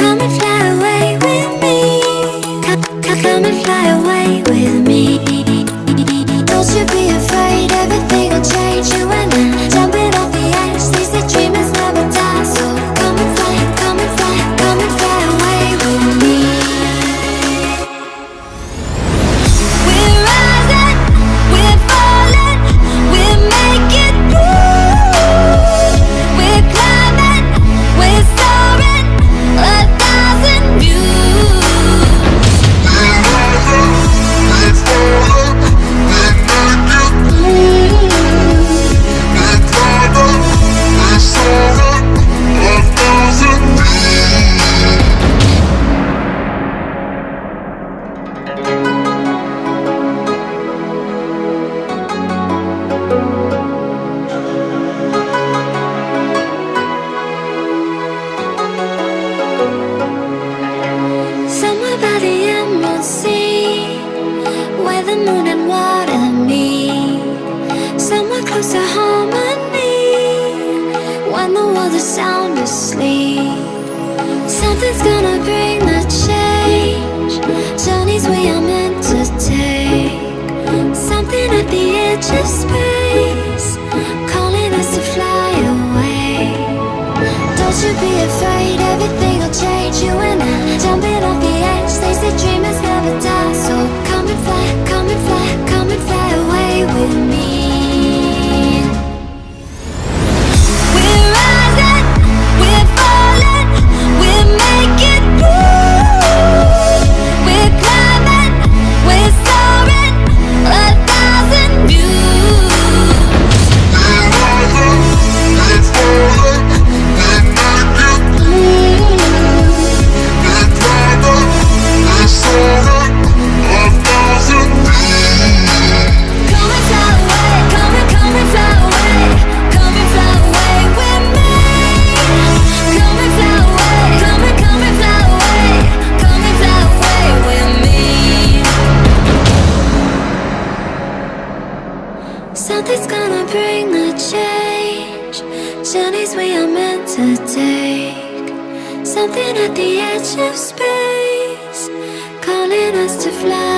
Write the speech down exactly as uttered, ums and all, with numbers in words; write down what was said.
Come and fly away with me. Come, come, come and fly away with me. Don't you be afraid, everything will change. You and I, jumping off the edge. They say dreamers never die. So come and fly, come and fly, come and fly away with me. We're rising, we're falling, we're making moves. We're climbing, we're soaring, a thousand views. We're rising, we're falling, we're making moves. We're climbing, we're soaring, a thousand views. Somewhere by the emerald sea, where the moon and water meet. Somewhere close to harmony, when the world is sound asleep. Something's gonna bring the change, journeys we are meant to take. Something at the edge of space, calling us to fly away. Don't you be afraid, everything will change. You and I, jumping off the edge. They say dreamers never die. So come and fly, come and fly, come and fly away with me. We're rising, we're falling, we're making moves. We're climbing, we're soaring, a thousand views. We're rising, we're falling, we're making moves. We're climbing, we're soaring, a thousand views. Come and fly away, come and come and fly away, come and fly away with me. Come and fly away, come and come and fly away, come and fly away with me. Something's gonna bring the change, journeys we are meant to take. Something at the edge of space, calling us to fly